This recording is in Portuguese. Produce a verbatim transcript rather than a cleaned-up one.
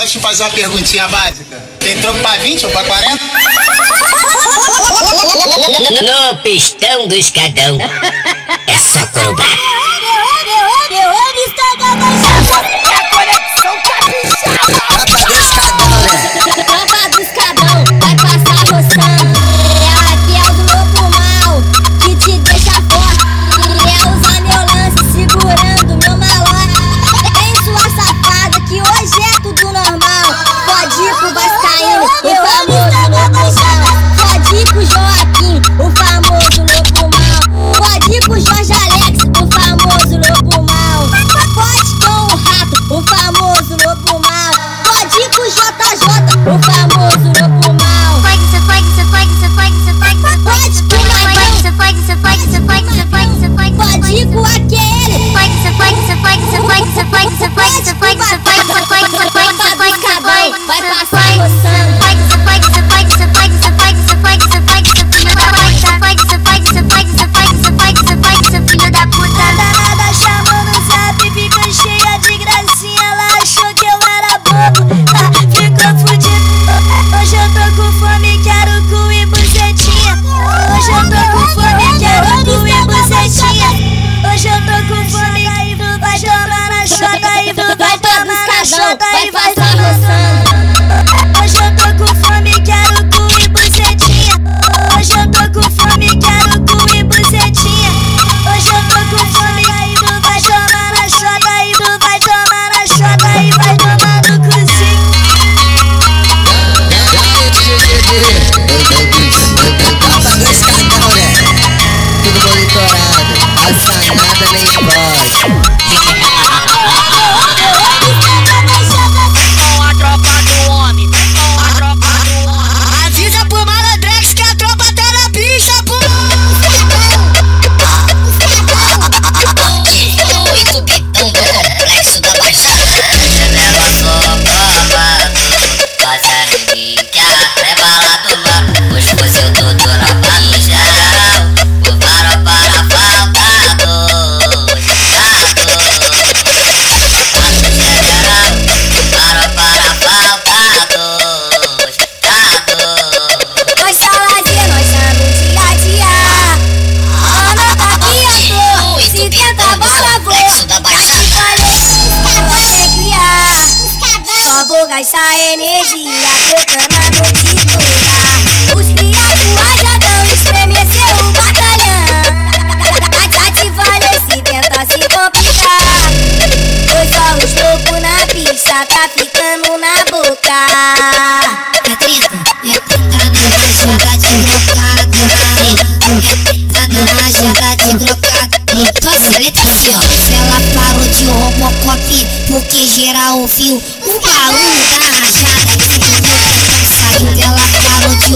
Posso te fazer uma perguntinha básica? Tem troco pra vinte ou pra quarenta? No pistão do escadão é só cobrar. Meu homem está gabaixado. É a conexão capixaba. Tropa do escadão, né? Tropa do escadão vai passar roçando. É a Raquel do Lobo Mal que te deixa forte. É usar meu lance segurando meu malote. Vem sua safada que hoje é tudo normal. Pode ir pro Vascaíno, o famoso Lobo Mal. Pode ir pro Joaquim, o famoso Lobo Mal. Pode ir pro Jorge Alex, o famoso Lobo Mal. Pode com o Rato, o famoso Lobo Mal. Pode ir pro J J, o famoso Lobo Mal. Pode, você pode, você pode, você pode, você pode, você Pode com o Magrão, você pode, você pode, você pode, você pode, você pode, pode ir com aquele. pode, você pode, você pode, você pode, você pode, você pode, você pode, você pode, você pode, você pode, você pode, você pode, Vai passar roçando. pode, você pode, você pode, você pode, você pode, você pode, você pode, seu filho da puta. Você pode, você pode, você pode, você pode, você pode, você pode, seu filho da puta. Danada chamou no zap, ficou cheia de gracinha. Ela achou que eu era bobo, ah, ficou fudido. Hoje eu tô com fome, quero cu e bucetinha. Hoje eu tô com fome, quero cu e bucetinha. Hoje eu tô com fome, e tu vai tomar na chota, e tu vai tomar na chota e vai passar roçando. Hoje eu tô com fome, quero cu e bucetinha. Hoje eu tô com fome, quero cu e bucetinha. Hoje eu tô com fome, e tu vai tomar na chota, e tu vai tomar na chota e vai tomar no cozinho. Tropa do escadão, né? Tudo monitorado, essa nada nem pode. Com a tropa do homem, com a tropa do homem. Avisa pro Malandrex que a tropa tá na pista, pô. E subidão do complexo da Baixada. Leva socovado, faz a relíquia, prebalado lá, os fuzil tudo na pista. O farol para faltado, dado. Pato general, farol para faltado, dado. Nós salazinha, nós estamos dia a dia. Ana tá aqui, eu tô. Se tenta bola, vou. Complexo da Baixada. Só vou gastar energia tocando no titular. Os criados já dão estremecer o batalhão. Tá ativando esse tenta se complicar. Dois só os loucos na pista, tá ficando na boca. É treta, é treta na joga de trocado. É treta na joga de trocado. Facilita assim, ó. Se ela parou de Robocop, porque gerar o fio, o baú da rajada. Saiu, ela parou de